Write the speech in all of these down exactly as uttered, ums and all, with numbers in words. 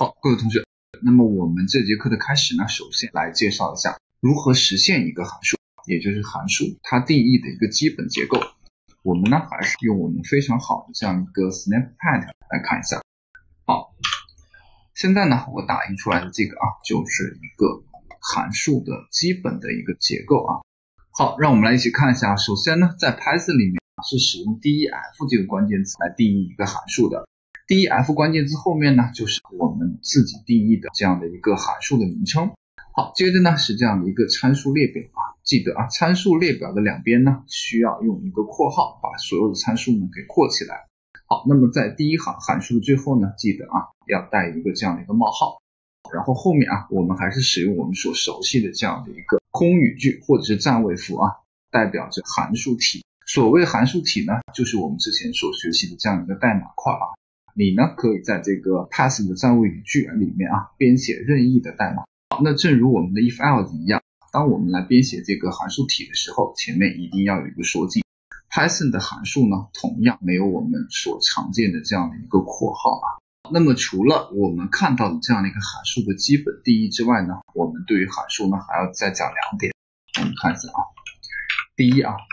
好，各位同学，那么我们这节课的开始呢，首先来介绍一下如何实现一个函数，也就是函数它定义的一个基本结构。我们呢还是用我们非常好的这样一个 snapshot 来看一下。好，现在呢我打印出来的这个啊，就是一个函数的基本的一个结构啊。好，让我们来一起看一下。首先呢，在 Python 里面是使用 def 这个关键词来定义一个函数的。def 关键字后面呢，就是我们自己定义的这样的一个函数的名称。好，接着呢是这样的一个参数列表啊，记得啊，参数列表的两边呢需要用一个括号把所有的参数呢给括起来。好，那么在第一行函数的最后呢，记得啊要带一个这样的一个冒号，然后后面啊我们还是使用我们所熟悉的这样的一个空语句或者是占位符啊，代表着函数体。所谓函数体呢，就是我们之前所学习的这样一个代码块啊。你呢可以在这个 Python 的占位语句里面啊编写任意的代码。好，那正如我们的 if else 一样，当我们来编写这个函数体的时候，前面一定要有一个说进。Python 的函数呢，同样没有我们所常见的这样的一个括号啊。那么除了我们看到的这样的一个函数的基本定义之外呢，我们对于函数呢还要再讲两点。我们看一下啊，第一啊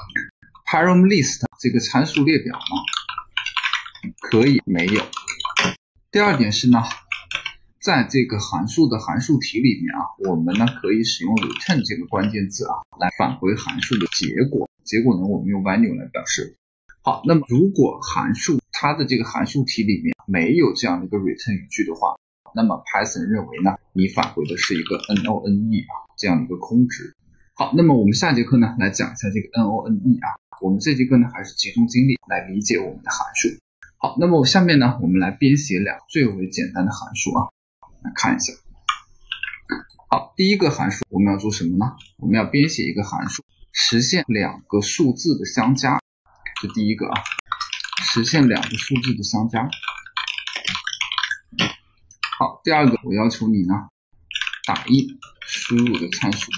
param list 这个参数列表呢可以没有。第二点是呢，在这个函数的函数体里面啊，我们呢可以使用 return 这个关键字啊来返回函数的结果。结果呢我们用 value 来表示。好，那么如果函数它的这个函数体里面没有这样的一个 return 语句的话，那么 Python 认为呢你返回的是一个 none 啊这样的一个空值。好，那么我们下节课呢来讲一下这个 none 啊，我们这节课呢还是集中精力来理解我们的函数。好，那么下面呢我们来编写两个最为简单的函数啊，来看一下。好，第一个函数我们要做什么呢？我们要编写一个函数，实现两个数字的相加。这第一个啊，实现两个数字的相加。好，第二个我要求你呢打印输入的参数。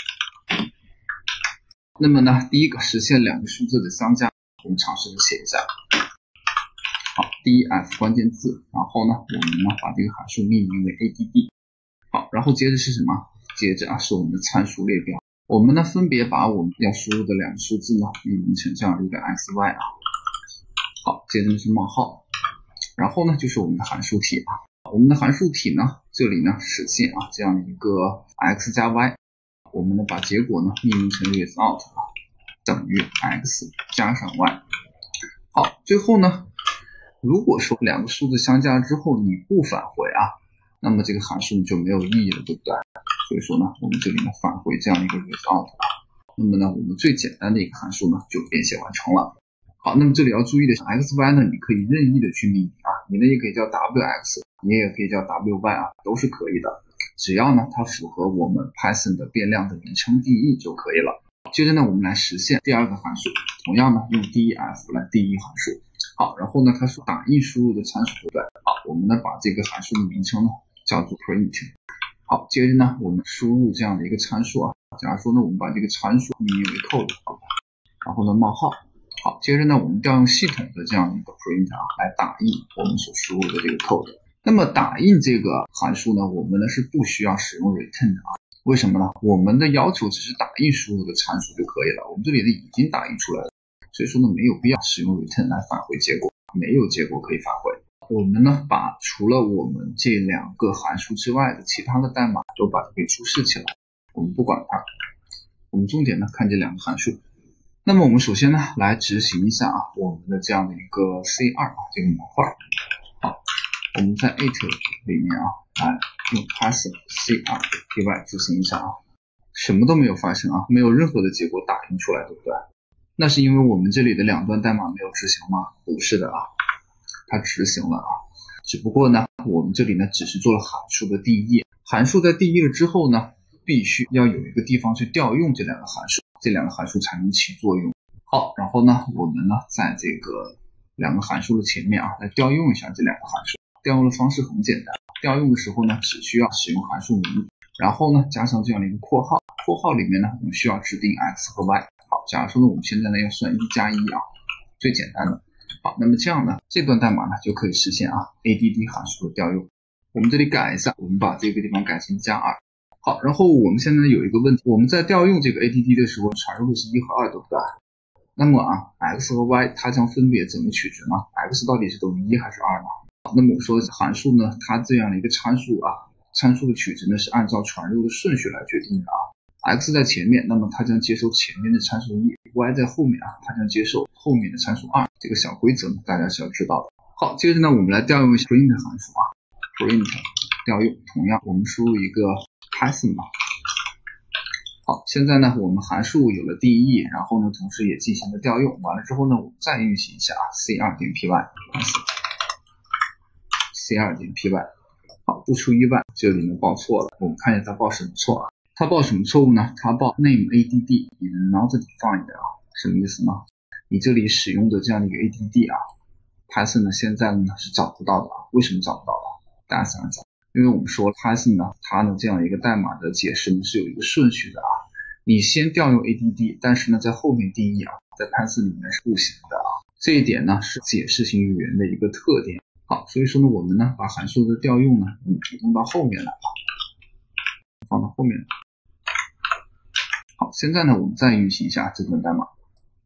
那么呢第一个实现两个数字的相加，我们尝试着写一下。好 def 关键字，然后呢我们呢把这个函数命名为 add。 好，然后接着是什么？接着啊是我们的参数列表。我们呢分别把我们要输入的两个数字呢命名成这样的一个 xy 啊。好，接着是冒号，然后呢就是我们的函数体啊。我们的函数体呢这里呢实现啊这样的一个 x 加 y， 我们呢把结果呢命名成 result 啊等于 x 加上 y。 好，最后呢如果说两个数字相加之后你不返回啊，那么这个函数就没有意义了，对不对？所以说呢我们这里呢返回这样一个 result 啊，那么呢我们最简单的一个函数呢就编写完成了。好，那么这里要注意的是 xy 呢你可以任意的去命名啊，你呢也可以叫 wx， 你也可以叫 wy 啊，都是可以的，只要呢它符合我们 Python 的变量的名称定义就可以了。接着呢我们来实现第二个函数，同样呢用 def 来定义函数。好，然后呢它说打印输入的参数，对不对？好，我们呢把这个函数的名称呢叫做 print。 好，接着呢我们输入这样的一个参数啊，假如说呢我们把这个参数命名为 code， 然后呢冒号。好，接着呢我们调用系统的这样一个 print 啊来打印我们所输入的这个 code。 那么打印这个函数呢我们呢是不需要使用 return 的啊，为什么呢？我们的要求只是打印输入的参数就可以了，我们这里呢已经打印出来了，所以说呢没有必要使用 return 来返回结果，没有结果可以返回。我们呢把除了我们这两个函数之外的其他的代码都把它给注释起来，我们不管它，我们重点呢看这两个函数。那么我们首先呢来执行一下啊我们的这样的一个 C 二 啊这个模块。好，我们在 it 里面啊来用 Python C 二 py 执行一下啊，什么都没有发生啊，没有任何的结果打印出来，对不对？那是因为我们这里的两段代码没有执行吗？不是的啊，它执行了啊，只不过呢我们这里呢只是做了函数的定义，函数在定义了之后呢必须要有一个地方去调用这两个函数，这两个函数才能起作用。好，然后呢我们呢在这个两个函数的前面啊来调用一下这两个函数。调用的方式很简单，调用的时候呢只需要使用函数名，然后呢加上这样的一个括号，括号里面呢我们需要指定 x 和 y。 好，假如说呢我们现在呢要算一加一啊，最简单的。好，那么这样呢这段代码呢就可以实现啊 add 函数的调用。 我们这里改一下，我们把这个地方改成加二。好，然后我们现在有一个问题，我们在调用这个 A D D 的时候，传入的是一和二，对不对？那么啊 ，x 和 y 它将分别怎么取值呢 ？x 到底是等于一还是二呢？那么我说函数呢，它这样的一个参数啊，参数的取值呢是按照传入的顺序来决定的啊。x 在前面，那么它将接受前面的参数一 ；y 在后面啊，它将接受后面的参数二。这个小规则呢，大家是要知道的。好，接着呢，我们来调用一下 print 函数啊 ，print 调用，同样我们输入一个 Python 吧。好，现在呢，我们函数有了定义，然后呢，同时也进行了调用。完了之后呢，我们再运行一下啊 ，c 二点 py， c 二点 py， 好，不出意外，这里呢报错了。我们看一下它报什么错啊？它报什么错误呢？它报 name add is not defined 啊，什么意思呢？你这里使用的这样的一个 add 啊 ，Python 呢现在呢是找不到的啊。为什么找不到啊？大家想一想。因为我们说 Python 呢，它呢这样一个代码的解释呢是有一个顺序的啊。你先调用 A D D， 但是呢在后面定义啊，在 Python 里面是不行的啊。这一点呢是解释型语言的一个特点。好，所以说呢我们呢把函数的调用呢，嗯，移动到后面来吧，放到后面来。好，现在呢我们再运行一下这段代码。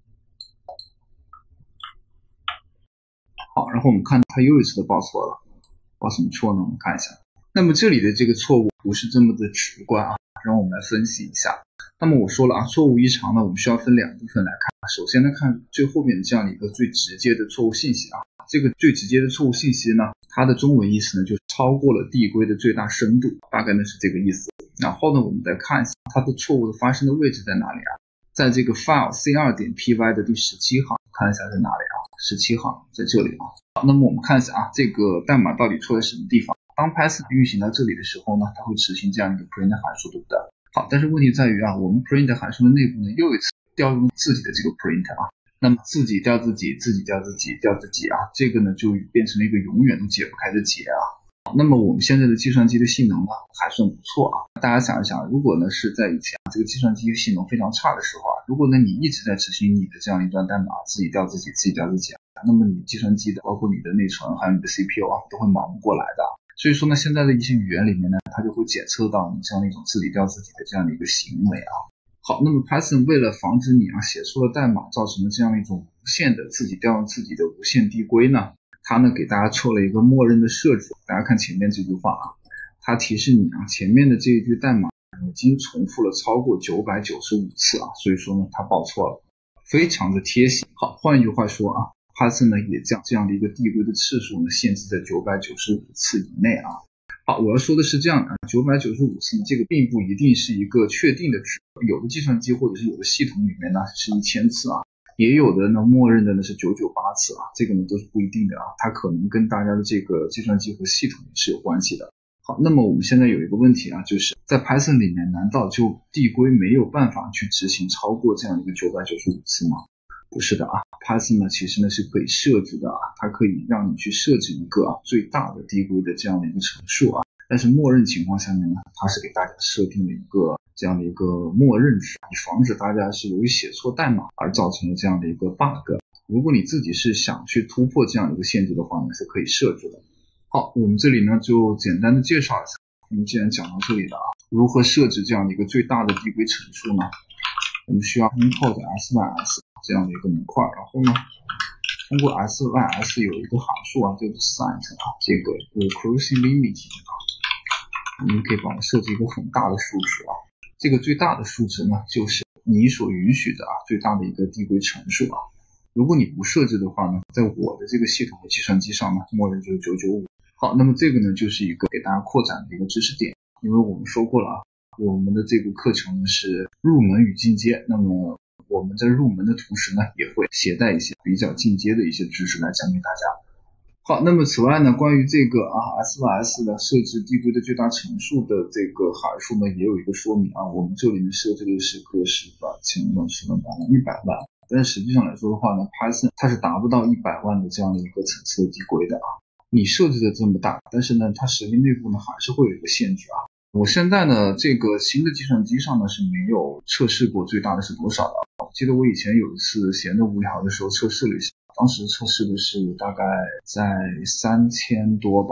好，然后我们看到它又一次的报错了，报什么错呢？我们看一下。那么这里的这个错误不是这么的直观啊，让我们来分析一下。那么我说了啊，错误异常呢，我们需要分两部分来看。首先呢，看最后面的这样的一个最直接的错误信息啊，这个最直接的错误信息呢，它的中文意思呢就是超过了递归的最大深度，大概呢是这个意思。然后呢，我们再看一下它的错误的发生的位置在哪里啊？在这个 file c 二点 py 的第十七行，看一下在哪里啊？十七行在这里啊。好，那么我们看一下啊，这个代码到底错在什么地方？当 Python 运行到这里的时候呢，它会执行这样一个 print 函数，对不对？好，但是问题在于啊，我们 print 函数的内部呢又一次调用自己的这个 print 啊，那么自己调自己，自己调自己，调自己啊，这个呢就变成了一个永远都解不开的结啊。那么我们现在的计算机的性能呢还算不错啊，大家想一想，如果呢是在以前这个计算机性能非常差的时候啊，如果呢你一直在执行你的这样一段代码，自己调自己，自己调自己，那么你计算机的包括你的内存还有你的 C P U 啊都会忙不过来的。所以说呢，现在的一些语言里面呢，它就会检测到你这样的一种自己调自己的这样的一个行为啊。好，那么 Python 为了防止你啊写错了代码，造成了这样一种无限的自己调用自己的无限递归呢，它呢给大家做了一个默认的设置。大家看前面这句话啊，它提示你啊，前面的这一句代码已经重复了超过九百九十五次啊，所以说呢它报错了，非常的贴心。好，换一句话说啊。Python 呢也将这样的一个递归的次数呢限制在九百九十五次以内啊。好，我要说的是这样的，九百九十五次这个并不一定是一个确定的值，有的计算机或者是有的系统里面呢是一千次啊，也有的呢默认的呢是九百九十八次啊，这个呢都是不一定的啊，它可能跟大家的这个计算机和系统是有关系的。好，那么我们现在有一个问题啊，就是在 Python 里面难道就递归没有办法去执行超过这样一个九百九十五次吗？不是的啊 ，Python 呢其实呢是可以设置的啊，它可以让你去设置一个啊最大的递归的这样的一个乘数啊，但是默认情况下面呢，它是给大家设定了一个这样的一个默认值，以防止大家是由于写错代码而造成了这样的一个 bug。如果你自己是想去突破这样一个限制的话呢，是可以设置的。好，我们这里呢就简单的介绍一下，我们既然讲到这里了啊，如何设置这样的一个最大的递归乘数呢？我们需要 import sys 这样的一个模块，然后呢，通过 sys 有一个函数啊，叫做 set 啊，这个 recursive limit 啊，我们可以把它设置一个很大的数值啊，这个最大的数值呢，就是你所允许的啊最大的一个递归乘数啊。如果你不设置的话呢，在我的这个系统的计算机上呢，默认就是九百九十五。好，那么这个呢，就是一个给大家扩展的一个知识点，因为我们说过了啊，我们的这个课程呢是入门与进阶，那么我们在入门的同时呢，也会携带一些比较进阶的一些知识来讲给大家。好，那么此外呢，关于这个啊 sys 的设置递归的最大乘数的这个函数呢，也有一个说明啊，我们这里面设置的是个十万、千万、十万、百万、一百万，但实际上来说的话呢 ，Python 它是达不到一百万的这样的一个层次的递归的啊。你设置的这么大，但是呢，它实际内部呢还是会有一个限制啊。我现在呢，这个新的计算机上呢是没有测试过最大的是多少的。我记得我以前有一次闲着无聊的时候测试了一下，当时测试的是大概在三千多吧，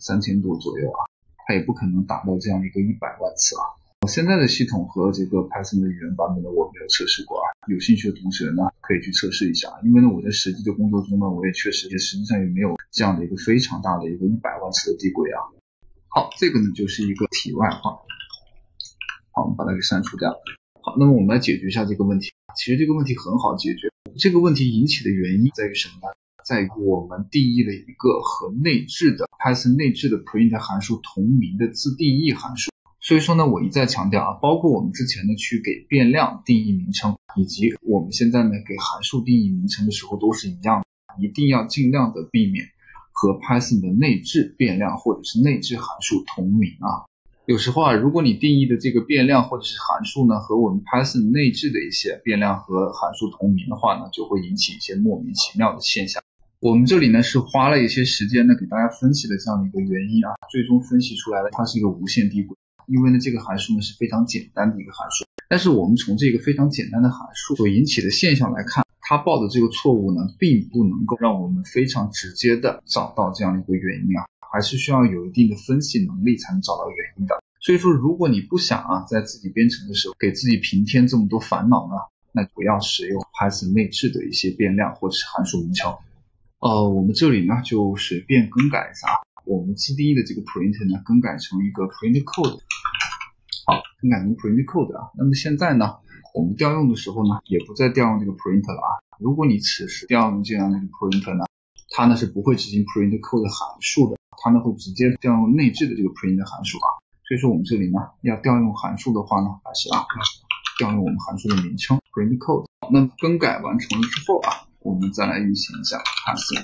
三千多左右啊，它也不可能达到这样的一个一百万次啊。现在的系统和这个 Python 的语言版本呢，我没有测试过啊，有兴趣的同学呢可以去测试一下，因为呢我在实际的工作中呢，我也确实也实际上也没有这样的一个非常大的一个一百万次的递归啊。好，这个呢就是一个题外话，好，我们把它给删除掉。好，那么我们来解决一下这个问题。其实这个问题很好解决，这个问题引起的原因在于什么呢？在于我们定义了一个和内置的 Python 内置的 print 函数同名的自定义函数。所以说呢，我一再强调啊，包括我们之前呢去给变量定义名称，以及我们现在呢给函数定义名称的时候都是一样的，一定要尽量的避免和 Python 的内置变量或者是内置函数同名啊。有时候啊，如果你定义的这个变量或者是函数呢和我们 Python 内置的一些变量和函数同名的话呢，就会引起一些莫名其妙的现象。我们这里呢是花了一些时间呢给大家分析了这样的一个原因啊，最终分析出来了它是一个无限递归。因为呢这个函数呢是非常简单的一个函数，但是我们从这个非常简单的函数所引起的现象来看，它报的这个错误呢并不能够让我们非常直接的找到这样的一个原因啊，还是需要有一定的分析能力才能找到原因的。所以说如果你不想啊在自己编程的时候给自己平添这么多烦恼呢，那不要使用 Python 内置的一些变量或者是函数名称。呃，我们这里呢就随便更改一下啊，我们 G D E 的这个 print 呢更改成一个 print code， 好，更改成 print code 啊。那么现在呢，我们调用的时候呢，也不再调用这个 print 了啊。如果你此时调用这样的一个 print 呢，它呢是不会执行 print code 函数的，它呢会直接调用内置的这个 print 函数啊。所以说我们这里呢要调用函数的话呢，还是啊调用我们函数的名称 print code。好，那更改完成了之后啊，我们再来运行一下 Python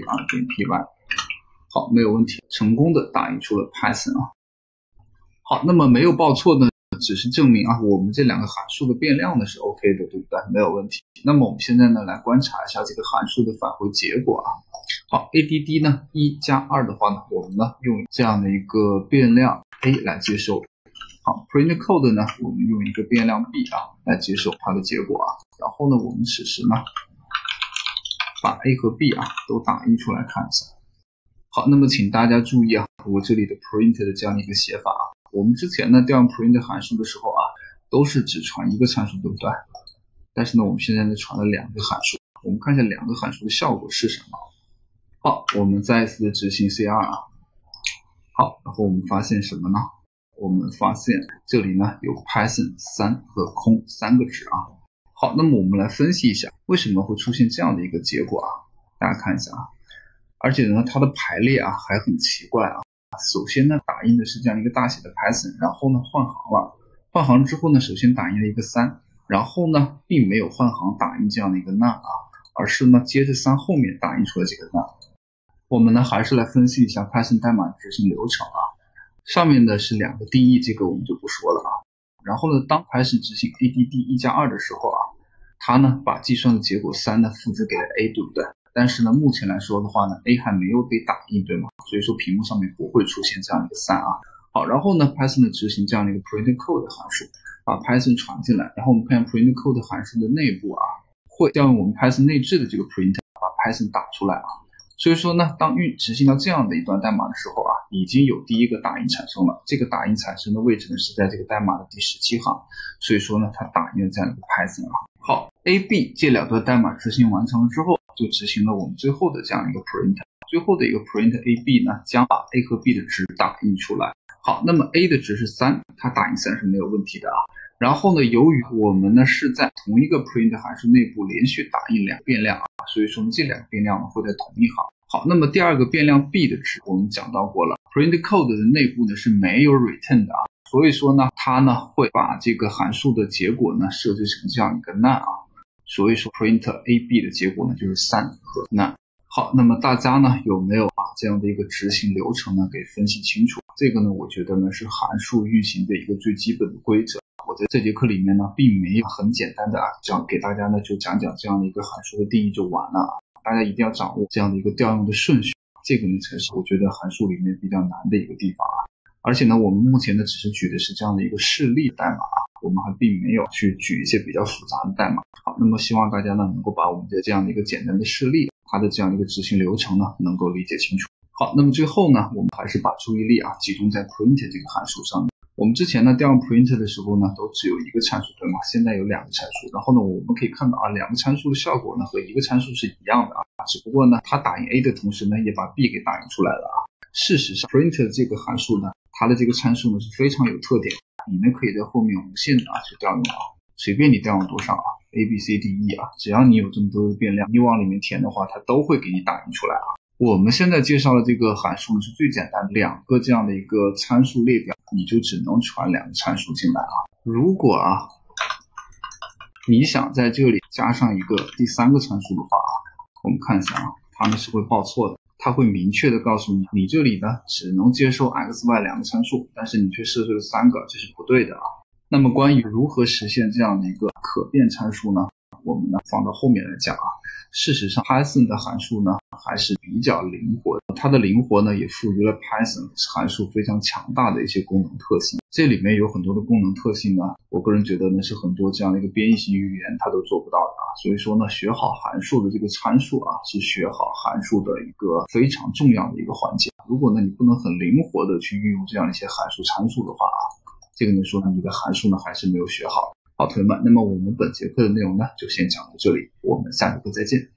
cr.py， 好，没有问题，成功的打印出了 Python 啊。好，那么没有报错呢，只是证明啊我们这两个函数的变量呢是 OK 的，对不对？没有问题。那么我们现在呢来观察一下这个函数的返回结果啊。好 ，A D D 呢一加二的话呢，我们呢用这样的一个变量 A 来接收。好 ，print code 呢，我们用一个变量 B 啊来接受它的结果啊，然后呢，我们此时呢把 A 和 B 啊都打印出来看一下。好，那么请大家注意啊，我这里的 print 的这样的一个写法啊，我们之前呢调用 print 函数的时候啊，都是只传一个参数，对不对？但是呢，我们现在呢传了两个函数，我们看一下两个函数的效果是什么。好，我们再一次的执行 C R 啊，好，然后我们发现什么呢？我们发现这里呢有 Python 三和空三个值啊。好，那么我们来分析一下为什么会出现这样的一个结果啊？大家看一下啊，而且呢它的排列啊还很奇怪啊。首先呢打印的是这样一个大写的 Python， 然后呢换行了，换行之后呢首先打印了一个三，然后呢并没有换行打印这样的一个 none 啊，而是呢接着三后面打印出了这个 none。我们呢还是来分析一下 Python 代码执行流程啊。上面的是两个定义，这个我们就不说了啊。然后呢，当 Python 执行 A D D 一加二的时候啊，它呢把计算的结果三呢复制给了 A， 对不对？但是呢，目前来说的话呢 ，A 还没有被打印，对吗？所以说屏幕上面不会出现这样一个三啊。好，然后呢 ，Python 呢执行这样的一个 print code 函数，把 Python 传进来，然后我们看 print code 函数的内部啊，会调用我们 Python 内置的这个 print 把 Python 打出来啊。所以说呢，当运执行到这样的一段代码的时候啊，已经有第一个打印产生了。这个打印产生的位置呢是在这个代码的第十七行，所以说呢，它打印了这样一个 Python 啊。好 ，A、B 这两段代码执行完成了之后，就执行了我们最后的这样一个 print， 最后的一个 print A、B 呢，将把 A 和 B 的值打印出来。好，那么 A 的值是三，它打印三是没有问题的啊。然后呢，由于我们呢是在同一个 print 函数内部连续打印两个变量啊，所以说呢这两个变量呢会在同一行。好，那么第二个变量 B 的值我们讲到过了 ，print code 的内部呢是没有 return 的啊，所以说呢它呢会把这个函数的结果呢设置成这样一个 none 啊，所以说 print A、B 的结果呢就是三和 none。好，那么大家呢有没有把这样的一个执行流程呢给分析清楚？这个呢我觉得呢是函数运行的一个最基本的规则。我在这节课里面呢并没有很简单的啊这样给大家呢就讲讲这样的一个函数的定义就完了啊，大家一定要掌握这样的一个调用的顺序，这个呢才是我觉得函数里面比较难的一个地方啊。而且呢我们目前呢只是举的是这样的一个示例代码啊，我们还并没有去举一些比较复杂的代码。好，那么希望大家呢能够把我们的这样的一个简单的示例，它的这样一个执行流程呢能够理解清楚。 好，那么最后呢，我们还是把注意力啊集中在 print 这个函数上面。我们之前呢调用 print 的时候呢，都只有一个参数，对吗？现在有两个参数，然后呢，我们可以看到啊，两个参数的效果呢和一个参数是一样的啊，只不过呢，它打印 A 的同时呢，也把 B 给打印出来了啊。事实上 print 这个函数呢，它的这个参数呢是非常有特点的，你们可以在后面无限的啊去调用啊，随便你调用多少啊 ，A B C D E 啊，只要你有这么多的变量，你往里面填的话，它都会给你打印出来啊。我们现在介绍的这个函数呢是最简单的，两个这样的一个参数列表，你就只能传两个参数进来啊。如果啊你想在这里加上一个第三个参数的话啊，我们看一下啊，它呢是会报错的，它会明确的告诉你，你这里呢只能接受 x、y 两个参数，但是你却设置了三个，这是不对的啊。那么关于如何实现这样的一个可变参数呢，我们呢放到后面来讲啊。事实上 Python 的函数呢还是比较灵活的，它的灵活呢也赋予了 Python 函数非常强大的一些功能特性。这里面有很多的功能特性呢，我个人觉得呢是很多这样的一个编译型语言它都做不到的啊。所以说呢，学好函数的这个参数啊，是学好函数的一个非常重要的一个环节。如果呢你不能很灵活的去运用这样一些函数参数的话啊，这个呢说明你的函数呢还是没有学好。好，同学们，那么我们本节课的内容呢就先讲到这里，我们下节课再见。